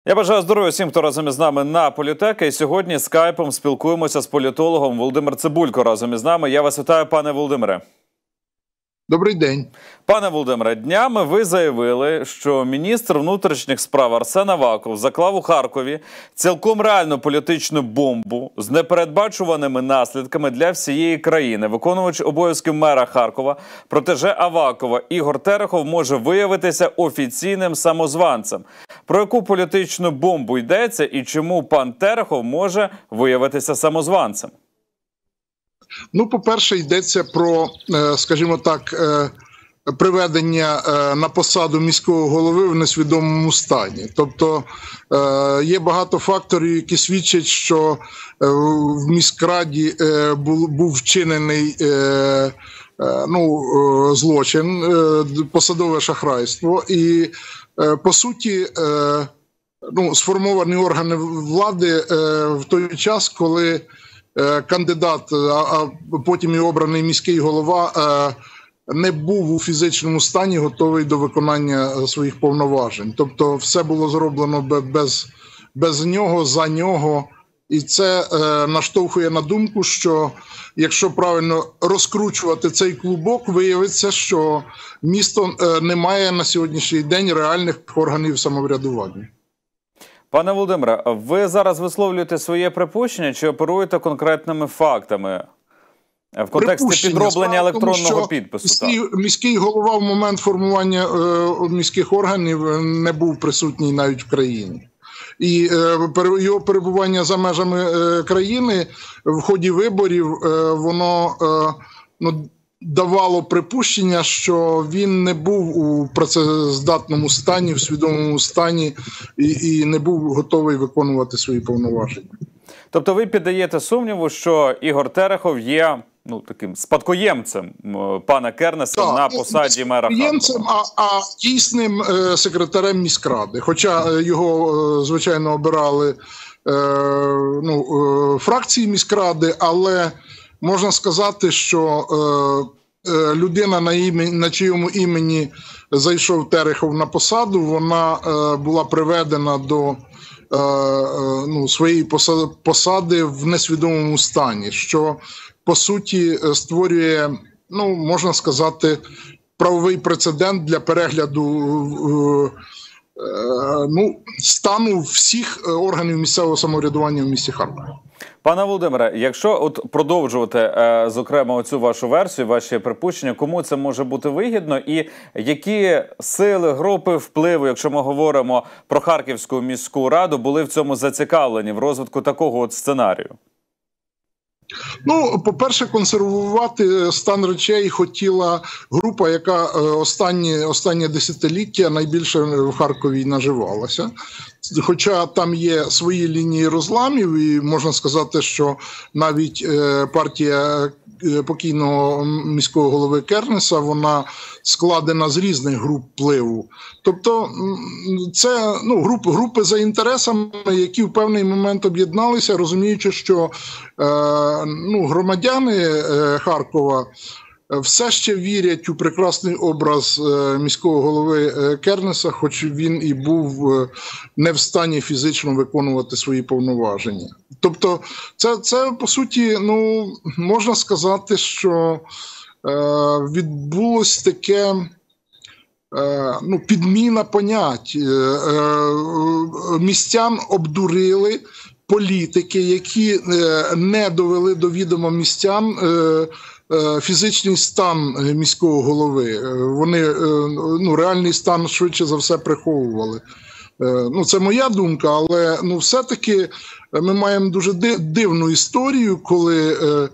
Я бажаю здоров'я всім, хто разом із нами на Політека. І сьогодні скайпом спілкуємося з політологом Володимир Цибулько разом із нами. Я вас вітаю, пане Володимире. Добрий день. Пане Володимире, днями ви заявили, що міністр внутрішніх справ Арсен Аваков заклав у Харкові цілком реальну політичну бомбу з непередбачуваними наслідками для всієї країни. Виконувач обов'язків мера Харкова, протеже Авакова Ігор Терехов може виявитися офіційним самозванцем. Про яку політичну бомбу йдеться і чому пан Терехов може виявитися самозванцем? Ну, по-перше, йдеться про, скажімо так, приведення на посаду міського голови в несвідомому стані. Тобто є багато факторів, які свідчать, що в міськраді був вчинений злочин, посадове шахрайство. І, по суті, сформовані органи влади в той час, коли кандидат, а потім і обраний міський голова, не був у фізичному стані готовий до виконання своїх повноважень. Тобто все було зроблено без нього, за нього. І це наштовхує на думку, що якщо правильно розкручувати цей клубок, виявиться, що місто не має на сьогоднішній день реальних органів самоврядування. Пане Володимире, ви зараз висловлюєте своє припущення чи оперуєте конкретними фактами в контексті підроблення електронного підпису? Міський голова в момент формування міських органів не був присутній навіть в країні. І його перебування за межами країни в ході виборів, воно давало припущення, що він не був у працездатному стані, в свідомому стані і не був готовий виконувати свої повноваження. Тобто ви піддаєте сумніву, що Ігор Терехов є таким спадкоємцем пана Кернеса на посаді мера Харкова? А дійсним секретарем міськради. Хоча його, звичайно, обирали фракції міськради, але можна сказати, що людина, на чиєму імені зайшов Терехов на посаду, вона була приведена до своєї посади в несвідомому стані, що, по суті, створює, можна сказати, правовий прецедент для перегляду стану всіх органів місцевого самоврядування в місті Харкові. Пане Володимире, якщо продовжувати, зокрема, оцю вашу версію, ваші припущення, кому це може бути вигідно і які сили, групи впливу, якщо ми говоримо про Харківську міську раду, були в цьому зацікавлені, в розвитку такого сценарію? По-перше, консервувати стан речей хотіла група, яка останнє десятиліття найбільше в Харкові наживалася. Хоча там є свої лінії розламів, і можна сказати, що навіть партія покійного міського голови Кернеса, вона складена з різних груп впливу. Тобто це групи за інтересами, які в певний момент об'єдналися, розуміючи, що громадяни Харкова все ще вірять у прекрасний образ міського голови Кернеса, хоч він і був не в стані фізично виконувати свої повноваження. Тобто це по суті, можна сказати, що відбулось таке підміна понять. Містян обдурили політики, які не довели до відома містян фізичний стан міського голови. Вони реальний стан швидше за все приховували. Це моя думка, але все-таки ми маємо дуже дивну історію, коли,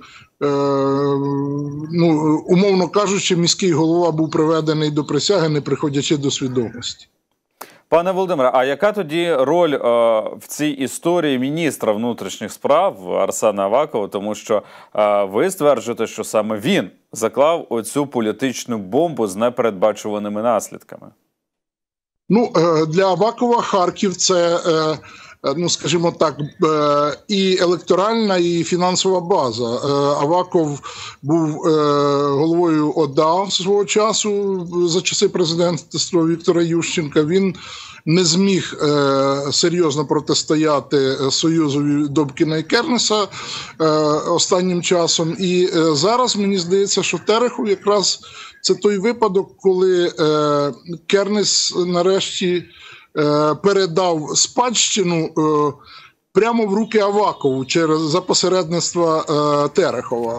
умовно кажучи, міський голова був приведений до присяги, не приходячи до свідомості. Пане Володимире, а яка тоді роль в цій історії міністра внутрішніх справ Арсена Авакова? Тому що ви стверджуєте, що саме він заклав оцю політичну бомбу з непередбачуваними наслідками. Для Авакова Харків – це ну, скажімо так, і електоральна, і фінансова база. Аваков був головою ОДА свого часу за часи президентства Віктора Ющенка. Він не зміг серйозно протистояти Союзові Добкіна і Кернеса останнім часом. І зараз мені здається, що Терехов якраз це той випадок, коли Кернес нарешті передав спадщину прямо в руки Авакову за посередництва Терехова.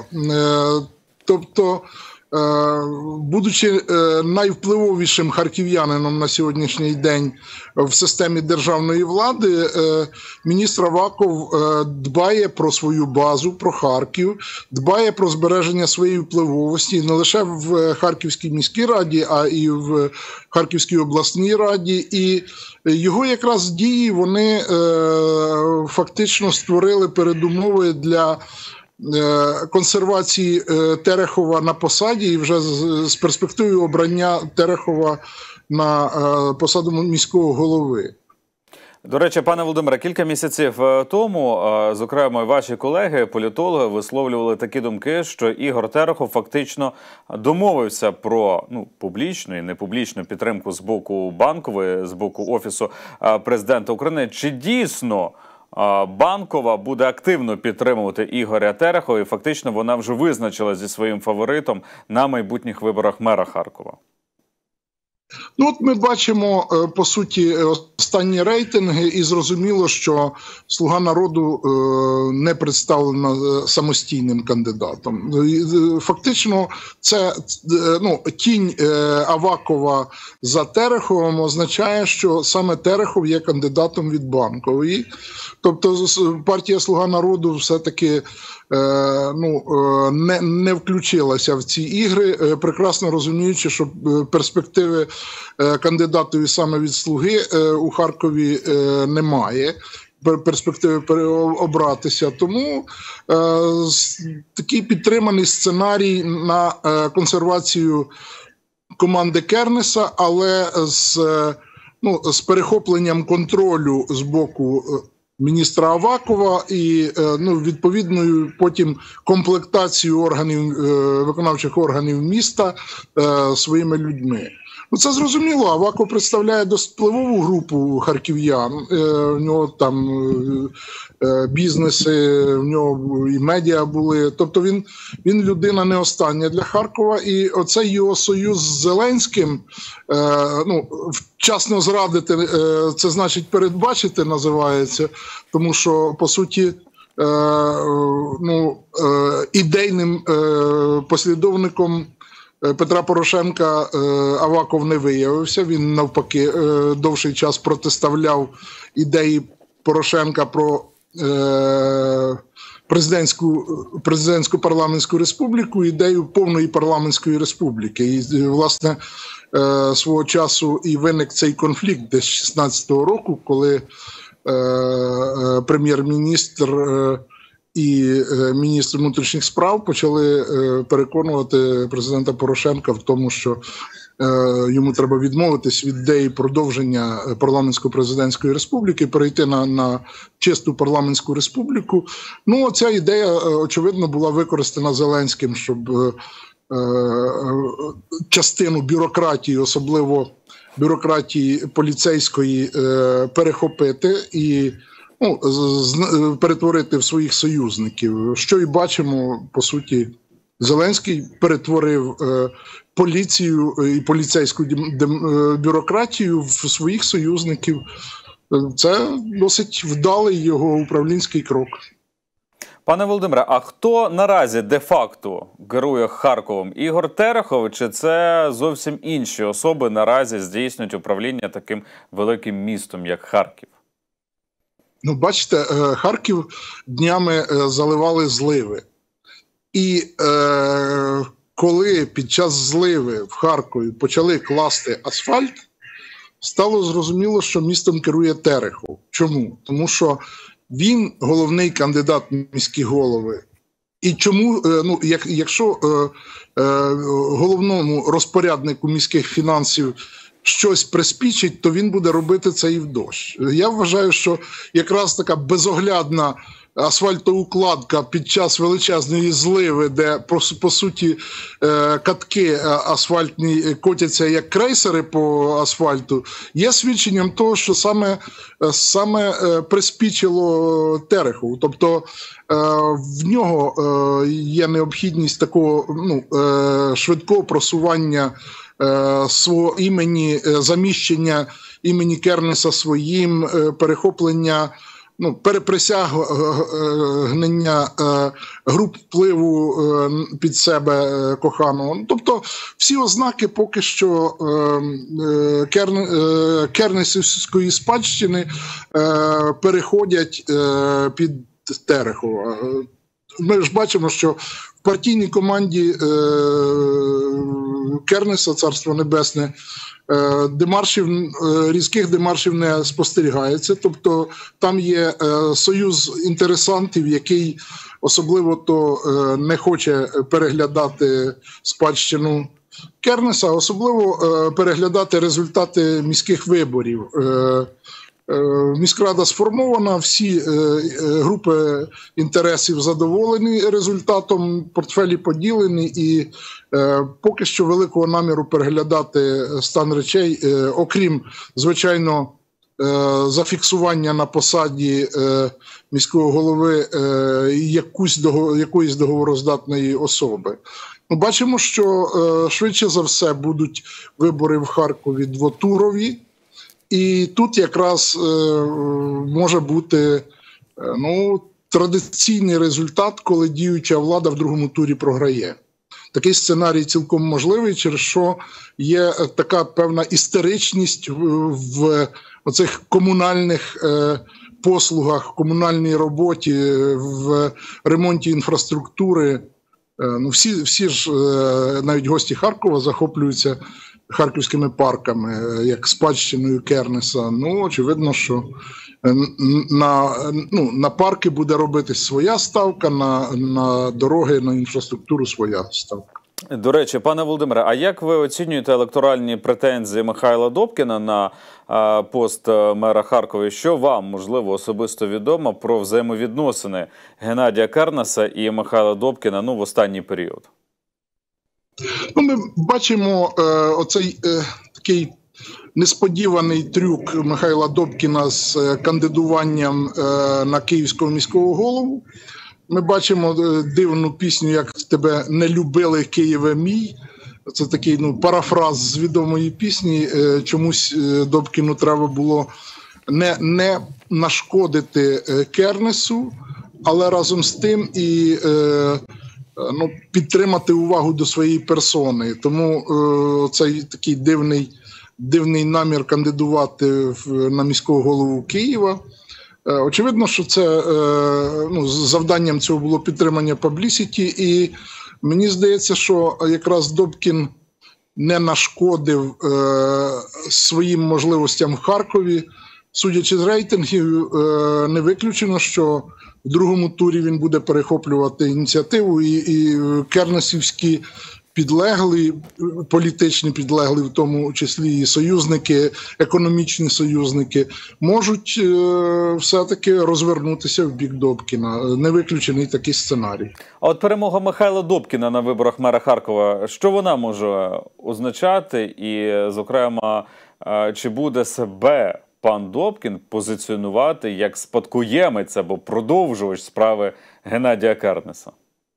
Тобто, будучи найвпливовішим харків'янином на сьогоднішній день в системі державної влади, міністр Аваков дбає про свою базу, про Харків, дбає про збереження своєї впливовості не лише в Харківській міській раді, а і в Харківській обласній раді. І його якраз дії, вони фактично створили передумови для консервації Терехова на посаді, і вже з перспективою обрання Терехова на посаду міського голови. До речі, пане Володимире, кілька місяців тому, зокрема, ваші колеги, політологи, висловлювали такі думки, що Ігор Терехов фактично домовився про публічну і непублічну підтримку з боку Банкової, з боку Офісу президента України. Чи дійсно Банкова буде активно підтримувати Ігоря Терехова, і фактично вона вже визначила зі своїм фаворитом на майбутніх виборах мера Харкова? Ну, от ми бачимо, по суті, останні рейтинги, і зрозуміло, що «Слуга народу» не представлена самостійним кандидатом. Фактично, це тінь Авакова за Тереховим означає, що саме Терехов є кандидатом від Банкової. Тобто партія «Слуга народу» все-таки не включилася в ці ігри, прекрасно розуміючи, що перспективи кандидатові саме від «Слуги» у Харкові немає, перспективи обратися. Тому такий підтриманий сценарій на консервацію команди Кернеса, але з перехопленням контролю з боку міністра Авакова і відповідною потім комплектацією виконавчих органів міста своїми людьми. Ну, це зрозуміло, Аваков представляє досить впливову групу харків'ян, в нього там бізнеси, в нього і медіа були, тобто він людина не остання для Харкова, і оцей його союз з Зеленським, вчасно зрадити, це значить передбачити, називається, тому що, по суті, ідейним послідовником Петра Порошенка Аваков не виявився. Він, навпаки, довший час протиставляв ідеї Порошенка про президентську парламентську республіку, ідею повної парламентської республіки. І, власне, свого часу і виник цей конфлікт десь 16-го року, коли прем'єр-міністр і міністр внутрішніх справ почали переконувати президента Порошенка в тому, що йому треба відмовитись від ідеї продовження парламентсько-президентської республіки, перейти на чисту парламентську республіку. Ну, ця ідея, очевидно, була використана Зеленським, щоб частину бюрократії, особливо бюрократії поліцейської, перехопити і перетворити в своїх союзників. Що і бачимо, по суті, Зеленський перетворив поліцію і поліцейську бюрократію в своїх союзників. Це досить вдалий його управлінський крок. Пане Володимире, а хто наразі де-факто керує Харковом? Ігор Терехов, чи це зовсім інші особи наразі здійснюють управління таким великим містом, як Харків? Ну, бачите, Харків днями заливали зливи. І коли під час зливи в Харкові почали класти асфальт, стало зрозуміло, що містом керує Терехов. Чому? Тому що він головний кандидат в міські голови. І чому, якщо головному розпоряднику міських фінансів щось приспічить, то він буде робити це і в дощ. Я вважаю, що якраз така безоглядна асфальтоукладка під час величезної зливи, де, по суті, катки асфальтні котяться як крейсери по асфальту, є свідченням того, що саме приспічило Терехову. Тобто в нього є необхідність такого швидкого просування свого імені, заміщення імені Кернеса своїм, перехоплення, переприсягнення груп впливу під себе коханого. Тобто всі ознаки поки що кернесівської спадщини переходять під Терехова. Ми ж бачимо, що в партійній команді Кернеса, Царство Небесне, різких демаршів не спостерігається. Тобто там є союз інтересантів, який особливо то не хоче переглядати спадщину Кернеса, особливо переглядати результати міських виборів. Міськрада сформована, всі групи інтересів задоволені результатом, портфелі поділені, і поки що великого наміру переглядати стан речей, окрім, звичайно, зафіксування на посаді міського голови якоїсь договороздатної особи. Ми бачимо, що швидше за все будуть вибори в Харкові двотурові. І тут якраз може бути традиційний результат, коли діюча влада в другому турі програє. Такий сценарій цілком можливий, через що є така певна істеричність в оцих комунальних послугах, комунальній роботі, в ремонті інфраструктури. Всі ж, навіть гості Харкова, захоплюються харківськими парками, як спадщиною Кернеса. Очевидно, що на парки буде робитись своя ставка, на дороги, на інфраструктуру своя ставка. До речі, пане Володимире, а як ви оцінюєте електоральні претензії Михайла Добкіна на пост мера Харкова? Що вам, можливо, особисто відомо про взаємовідносини Геннадія Кернеса і Михайла Добкіна в останній період? Ми бачимо оцей такий несподіваний трюк Михайла Добкіна з кандидуванням на київського міського голову. Ми бачимо дивну пісню «Як тебе не любили, Києве мій». Це такий парафраз з відомої пісні. Чомусь Добкіну треба було не нашкодити Кернесу, але разом з тим і підтримати увагу до своєї персони. Тому цей такий дивний намір кандидувати на міського голову Києва. Очевидно, що це завданням цього було підтримання паблісіті, і мені здається, що якраз Добкін не нашкодив своїм можливостям в Харкові. Судячи з рейтингів, не виключено, що в другому турі він буде перехоплювати ініціативу, і кернесівські підлеглі, політичні підлеглі, в тому числі і союзники, економічні союзники, можуть все-таки розвернутися в бік Добкіна. Не виключений такий сценарій. А от перемога Михайла Добкіна на виборах мера Харкова, що вона може означати? І, зокрема, чи буде себе пан Добкін позиціонувати як спадкоємець або продовжувач справи Геннадія Кернеса?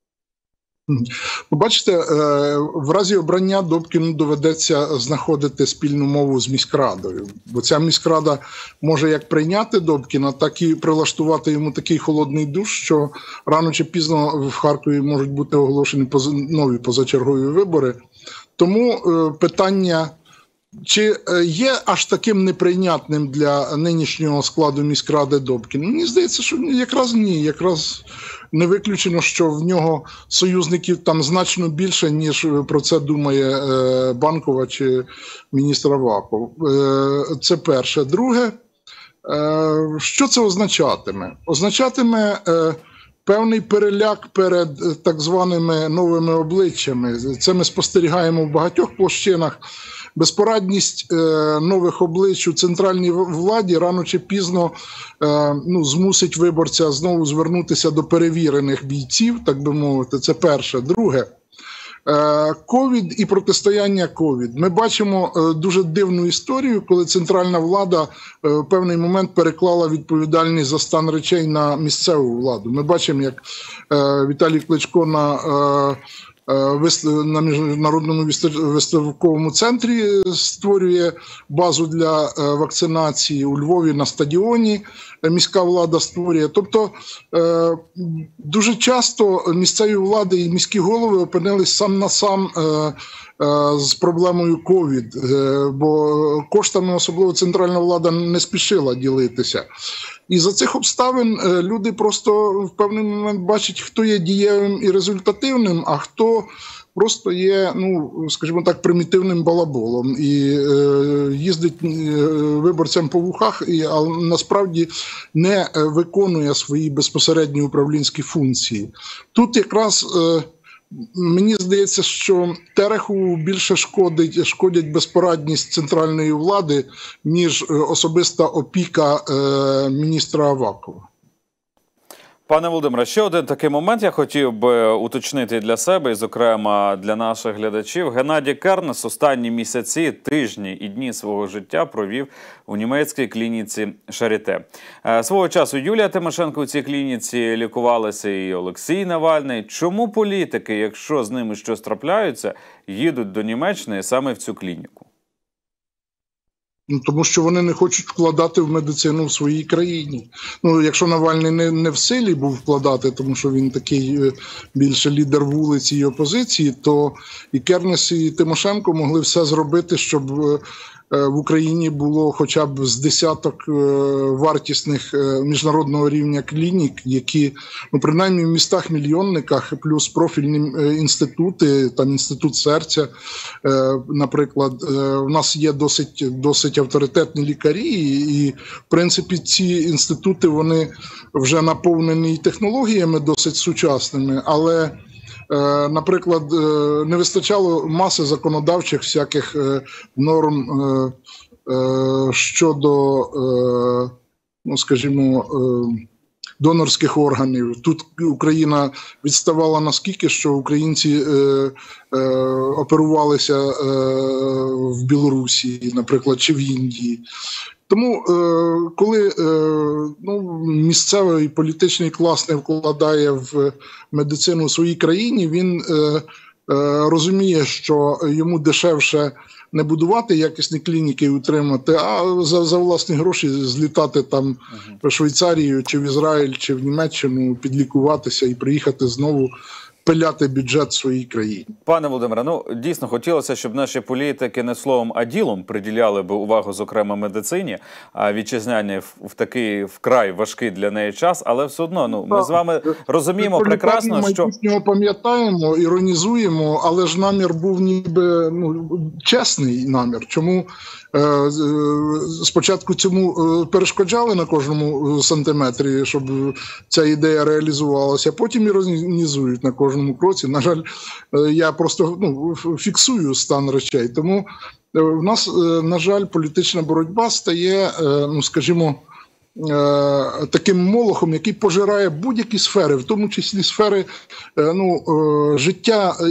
Бачите, в разі обрання Добкіну доведеться знаходити спільну мову з міськрадою. Бо ця міськрада може як прийняти Добкіна, так і прилаштувати йому такий холодний душ, що рано чи пізно в Харкові можуть бути оголошені нові позачергові вибори. Тому питання, чи є аж таким неприйнятним для нинішнього складу міськради Добкін? Мені здається, що якраз ні. Якраз не виключено, що в нього союзників там значно більше, ніж про це думає Банкова чи міністр Аваков. Це перше. Друге, що це означатиме? Означатиме певний переляк перед так званими новими обличчями. Це ми спостерігаємо в багатьох площинах. безпорадність нових облич у центральній владі рано чи пізно змусить виборця знову звернутися до перевірених бійців, так би мовити. Це перше. Друге. ковід і протистояння ковід. Ми бачимо дуже дивну історію, коли центральна влада в певний момент переклала відповідальність за стан речей на місцеву владу. Ми бачимо, як Віталій Кличко на Міжнародному виставковому центрі створює базу для вакцинації, у Львові на стадіоні міська влада створює. Тобто дуже часто місцеві влади і міські голови опинились сам на сам з проблемою ковід, бо коштами особливо центральна влада не спішила ділитися. І за цих обставин люди просто в певний момент бачать, хто є дієвим і результативним, а хто просто є, скажімо так, примітивним балаболом і їздить виборцям по вухах, а насправді не виконує свої безпосередні управлінські функції. Тут якраз мені здається, що Терехову більше шкодять безпорадність центральної влади, ніж особиста опіка міністра Авакова. Пане Володимире, ще один такий момент я хотів би уточнити для себе і, зокрема, для наших глядачів. Геннадій Кернес останні місяці, тижні і дні свого життя провів у німецькій клініці Шаріте. Свого часу Юлія Тимошенко у цій клініці лікувалася і Олексій Навальний. Чому політики, якщо з ними щось трапляється, їдуть до Німеччини саме в цю клініку? Тому що вони не хочуть вкладати в медицину в своїй країні. Якщо Навальний не в силі був вкладати, тому що він такий більше лідер вулиці і опозиції, то і Кернес, і Тимошенко могли все зробити, щоб в Україні було хоча б з десяток вартісних міжнародного рівня клінік, які, принаймні в містах-мільйонниках, плюс профільні інститути, там інститут серця, наприклад, у нас є досить авторитетні лікарі, і в принципі ці інститути, вони вже наповнені технологіями досить сучасними, але наприклад, не вистачало маси законодавчих всяких норм щодо, скажімо, донорських органів. Тут Україна відставала наскільки, що українці оперувалися в Білорусі, наприклад, чи в Індії. Тому, коли місцевий політичний клас не вкладає в медицину в своїй країні, він розуміє, що йому дешевше не будувати якісні клініки і утримати, а за власні гроші злітати там в Швейцарію, чи в Ізраїль, чи в Німеччину, підлікуватися і приїхати знову пиляти бюджет своїй країні. Пане Володимире, дійсно хотілося, щоб наші політики не словом, а ділом приділяли би увагу, зокрема, медицині, а вітчизняні в такий вкрай важкий для неї час, але все одно, ми з вами розуміємо прекрасно, що... Ми пам'ятаємо, іронізуємо, але ж намір був ніби чесний намір. Чому спочатку цьому перешкоджали на кожному сантиметрі, щоб ця ідея реалізувалася, потім іронізують на кожному кроці. На жаль, я просто фіксую стан речей. Тому в нас, на жаль, політична боротьба стає, скажімо, таким молохом, який пожирає будь-які сфери, в тому числі сфери життя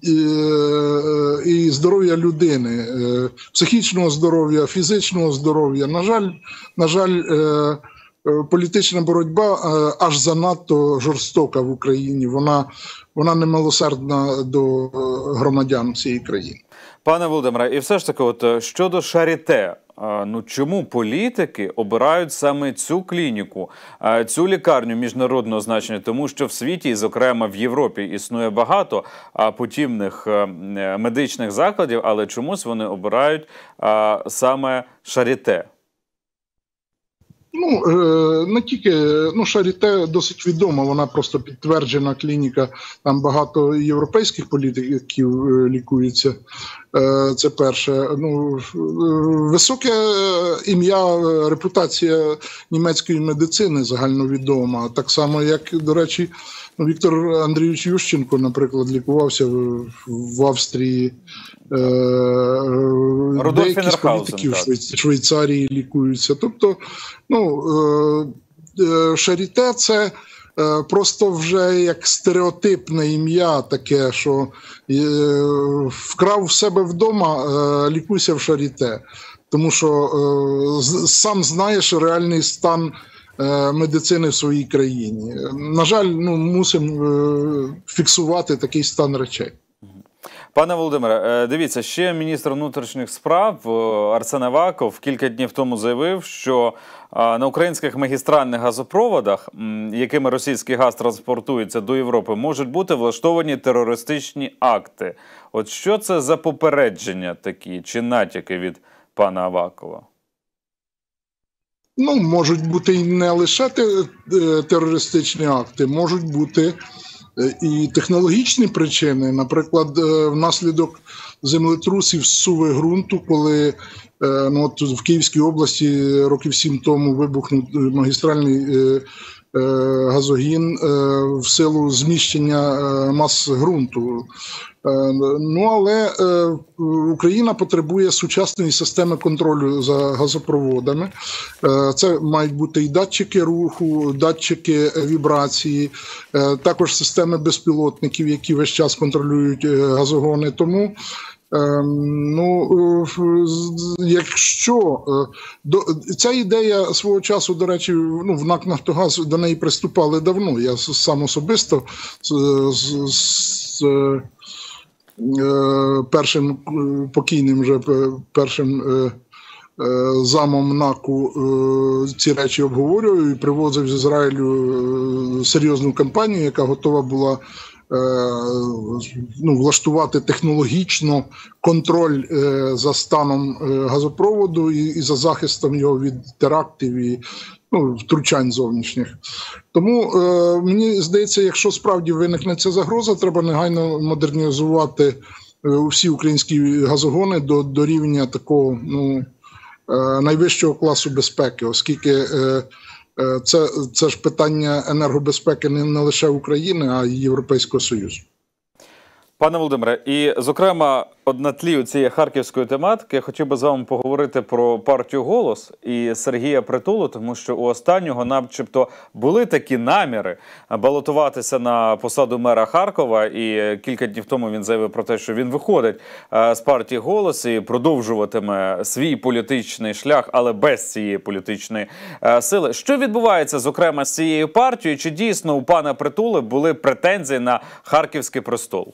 і здоров'я людини, психічного здоров'я, фізичного здоров'я. На жаль, політична боротьба аж занадто жорстока в Україні. Вона немилосердна до громадян цієї країни. Пане Володимире, і все ж таки, щодо Шаріте, чому політики обирають саме цю клініку, цю лікарню міжнародного значення? Тому що в світі, і зокрема в Європі, існує багато подібних медичних закладів, але чомусь вони обирають саме Шаріте? не тільки, Шаріте досить відома, вона просто підтверджена клініка, там багато європейських політиків лікується, це перше. Високе ім'я, репутація німецької медицини загальновідома, так само, як, до речі, Віктор Андрійович Ющенко, наприклад, лікувався в Австрії, деякі з політиків в Швейцарії лікуються. Тобто, Шаріте – це просто вже як стереотипне ім'я таке, що вкрав в себе вдома, лікуйся в Шаріте. Тому що сам знаєш реальний стан медицини в своїй країні. На жаль, мусимо фіксувати такий стан речей. Пане Володимире, дивіться, ще міністр внутрішніх справ Арсен Аваков кілька днів тому заявив, що на українських магістральних газопроводах, якими російський газ транспортується до Європи, можуть бути влаштовані терористичні акти. От що це за попередження такі, чи натяки від пана Авакова? Можуть бути і не лише терористичні акти, можуть бути і технологічні причини. Наприклад, внаслідок землетрусів зсуви ґрунту, коли в Київській області років 7 тому вибухнув магістральний газогін в силу зміщення мас ґрунту. Але Україна потребує сучасної системи контролю за газопроводами. Це мають бути і датчики руху, датчики вібрації, також системи безпілотників, які весь час контролюють газогони. Тому якщо ця ідея свого часу, до речі, в НАК «Нафтогаз» до неї приступали давно. Я сам особисто з першим покійним вже першим замом НАКу ці речі обговорював і привозив з Ізраїлю серйозну компанію, яка готова була влаштувати технологічно контроль за станом газопроводу і за захистом його від терактів і втручань зовнішніх. Тому мені здається, якщо справді виникне ця загроза, треба негайно модернізувати всі українські газогони до рівня такого найвищого класу безпеки, оскільки це ж питання енергобезпеки не лише України, а й Європейського Союзу. Пане Володимире, і, зокрема, на тлі цієї харківської тематики я хотів би з вами поговорити про партію «Голос» і Сергія Притулу, тому що у останнього начебто були такі наміри балотуватися на посаду мера Харкова, і кілька днів тому він заявив про те, що він виходить з партії «Голос» і продовжуватиме свій політичний шлях, але без цієї політичної сили. Що відбувається, зокрема, з цією партією? Чи дійсно у пана Притули були претензії на харківський престол?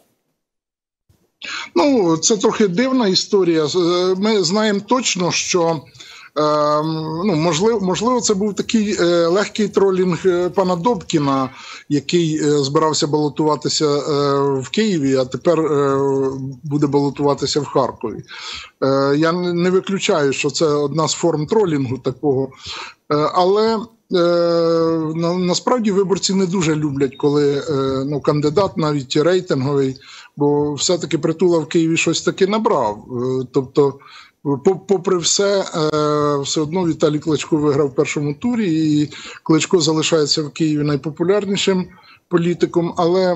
Це трохи дивна історія. Ми знаємо точно, що, можливо, це був такий легкий тролінг пана Добкіна, який збирався балотуватися в Києві, а тепер буде балотуватися в Харкові. Я не виключаю, що це одна з форм тролінгу такого, але насправді виборці не дуже люблять, коли кандидат, навіть рейтинговий, бо все-таки Притула в Києві щось таки набрав. Тобто, попри все, все одно Віталій Кличко виграв в першому турі, і Кличко залишається в Києві найпопулярнішим політиком, але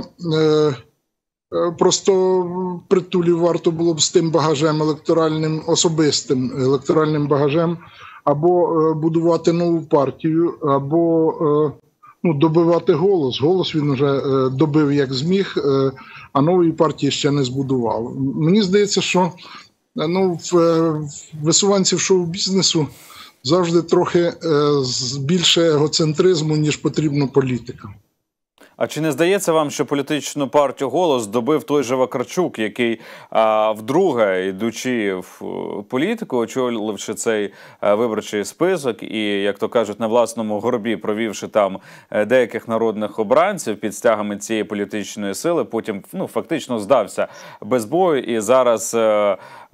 просто Притулі варто було б з тим багажем електоральним, особистим електоральним багажем, або будувати нову партію, або добивати «Голос». «Голос» він вже добив як зміг, а нової партії ще не збудував. Мені здається, що в висуванців шоу-бізнесу завжди трохи більше егоцентризму, ніж потрібно політикам. А чи не здається вам, що політичну партію «Голос» добив той же Вакарчук, який вдруге, йдучи в політику, очоливши цей виборчий список і, як то кажуть, на власному горбі провівши там деяких народних обранців під стягами цієї політичної сили, потім фактично здався без бою і зараз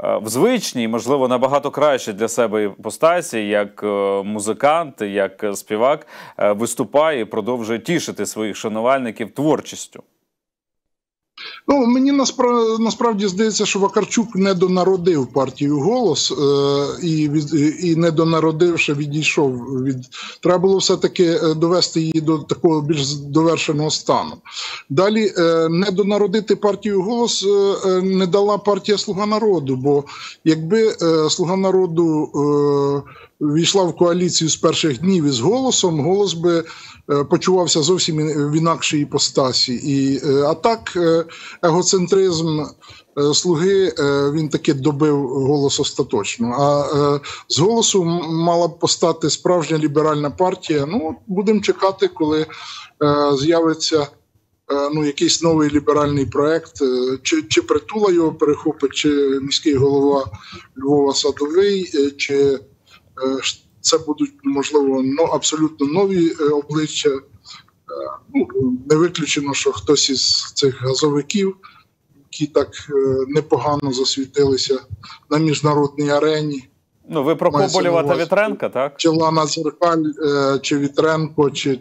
в звичній, можливо, набагато краще для себе іпостасі, як музикант, як співак, виступає і продовжує тішити своїх шанувальників творчістю. Ну, мені насправді здається, що Вакарчук недонародив партію «Голос» і недонародивши відійшов від... Треба було все-таки довести її до такого більш довершеного стану. Далі недонародити партію «Голос» не дала партія «Слуга народу», бо якби «Слуга народу» війшла в коаліцію з перших днів із «Голосом», «Голос» би почувався зовсім в інакшій іпостасі. А так егоцентризм «Слуги» він таки добив «Голос» остаточно. А з «Голосу» мала б постати справжня ліберальна партія. Ну, будемо чекати, коли з'явиться якийсь новий ліберальний проект. Чи Притула його перехопить, чи міський голова Львова Садовий, чи це будуть, можливо, абсолютно нові обличчя. Не виключено, що хтось із цих газовиків, які так непогано засвітилися на міжнародній арені. Ну, ви про Коболєва та Вітренка, так? Чи Лана Зеркаль, чи Вітренко, чи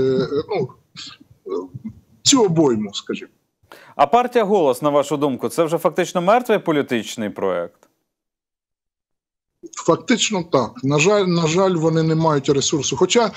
цю обойму, скажімо. А партія «Голос», на вашу думку, це вже фактично мертвий політичний проєкт? Фактично так. На жаль, вони не мають ресурсу. Хоча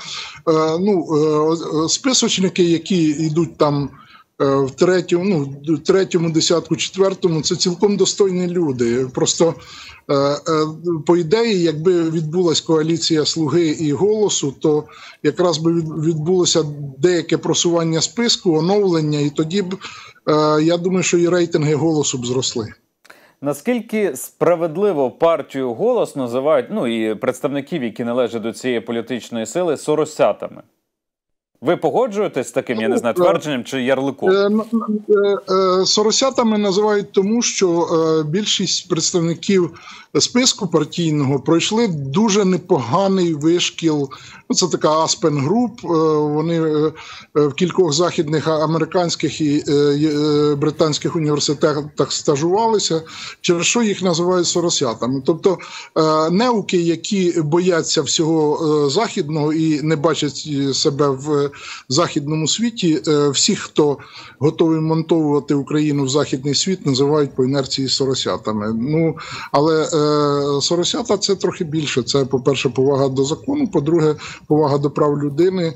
списочники, які йдуть там в третьому десятку, четвертому, це цілком достойні люди. Просто, по ідеї, якби відбулася коаліція «Слуги» і «Голосу», то якраз би відбулося деяке просування списку, оновлення, і тоді б, я думаю, що і рейтинги «Голосу» б зросли. Наскільки справедливо партію «Голос» називають, і представників, які належать до цієї політичної сили, соросятами? Ви погоджуєтесь з таким, я не знаю, твердженням чи ярликом? Соросятами називають тому, що більшість представників списку партійного пройшли дуже непоганий вишкіл. Це така Aspen Group, вони в кількох західних, американських і британських університетах стажувалися, через що їх називають соросятами. Тобто неуки, які бояться всього західного і не бачать себе в західному світі, всіх, хто готовий монтовувати Україну в західний світ, називають по інерції соросятами. Але соросята – це трохи більше. Це, по-перше, повага до закону, по-друге, повага до прав людини.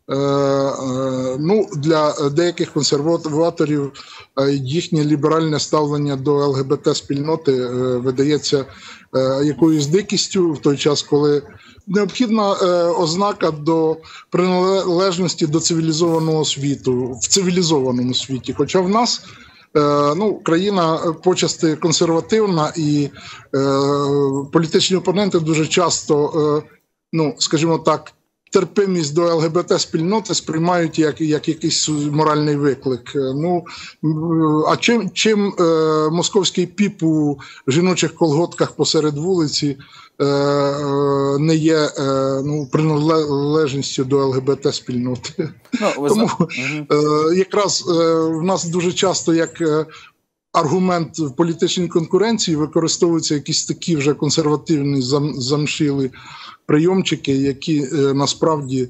Для деяких консерваторів їхнє ліберальне ставлення до ЛГБТ-спільноти видається якоюсь дикістю в той час, коли необхідна ознака до приналежності до цивілізованого світу, в цивілізованому світі. Хоча в нас країна почасти консервативна, і політичні опоненти дуже часто, скажімо так, терпимість до ЛГБТ-спільноти сприймають як якийсь моральний виклик. А чим московський піп у жіночих колготках посеред вулиці не є приналежністю до ЛГБТ-спільноти? Тому якраз в нас дуже часто як аргумент в політичній конкуренції використовуються якісь такі вже консервативні замшілі прийомчики, які насправді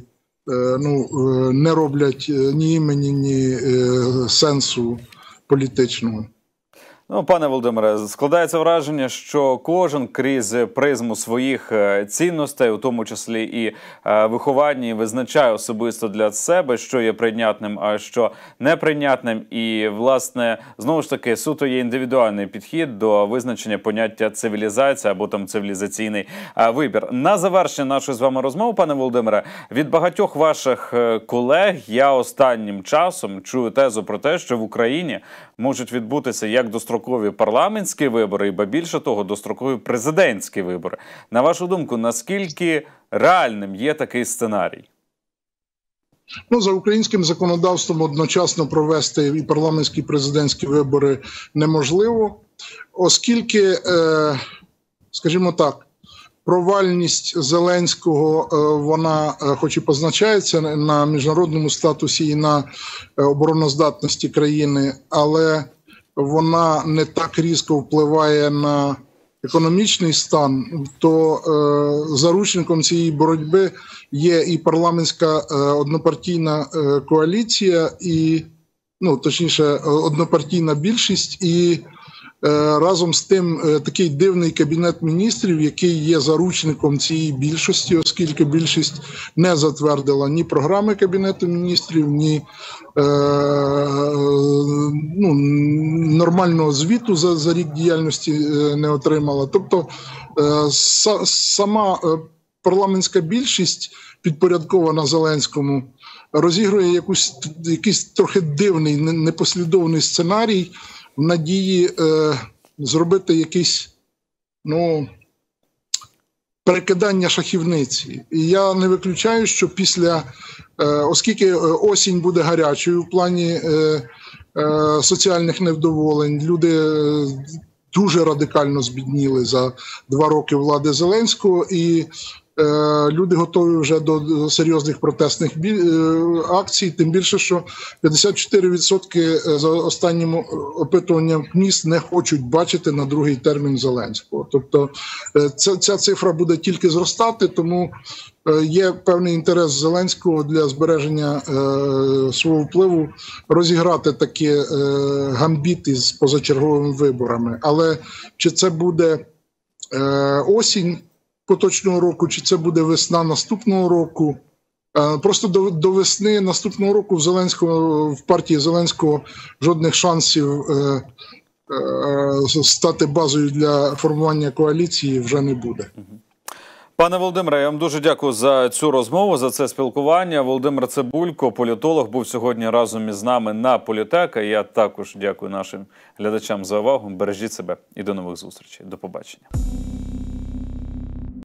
не роблять ні імені, ні сенсу політичного. Пане Володимире, складається враження, що кожен крізь призму своїх цінностей, у тому числі і виховання, визначає особисто для себе, що є прийнятним, а що неприйнятним. І, власне, знову ж таки, суто є індивідуальний підхід до визначення поняття цивілізація або там цивілізаційний вибір. На завершення нашої з вами розмови, пане Володимире, від багатьох ваших колег я останнім часом чую тезу про те, що в Україні можуть відбутися як дострокові парламентські вибори, і більше того, дострокові президентські вибори. На вашу думку, наскільки реальним є такий сценарій? За українським законодавством одночасно провести і парламентські, і президентські вибори неможливо, оскільки, скажімо так, провальність Зеленського, вона хоч і позначається на міжнародному статусі і на обороноздатності країни, але вона не так різко впливає на економічний стан, то заручником цієї боротьби є і парламентська однопартійна коаліція, і, ну, точніше, однопартійна більшість, і разом з тим такий дивний кабінет міністрів, який є заручником цієї більшості, оскільки більшість не затвердила ні програми Кабінету міністрів, ні нормального звіту за рік діяльності не отримала. Тобто сама парламентська більшість, підпорядкована Зеленському, розігрує якийсь трохи дивний, непослідовний сценарій в надії зробити якийсь, перекидання шахівниці. І я не виключаю, що оскільки осінь буде гарячою в плані соціальних невдоволень, люди дуже радикально збідніли за 2 роки влади Зеленського, і люди готові вже до серйозних протестних акцій, тим більше, що 54% за останнім опитуванням КМІС не хочуть бачити на другий термін Зеленського. Тобто ця цифра буде тільки зростати, тому є певний інтерес Зеленського для збереження свого впливу розіграти такі гамбіти з позачерговими виборами. Але чи це буде осінь поточного року, чи це буде весна наступного року. Просто до весни наступного року в партії Зеленського жодних шансів стати базою для формування коаліції вже не буде. Пане Володимире, я вам дуже дякую за цю розмову, за це спілкування. Володимир Цибулько, політолог, був сьогодні разом із нами на Політека. Я також дякую нашим глядачам за увагу. Бережіть себе і до нових зустрічей. До побачення.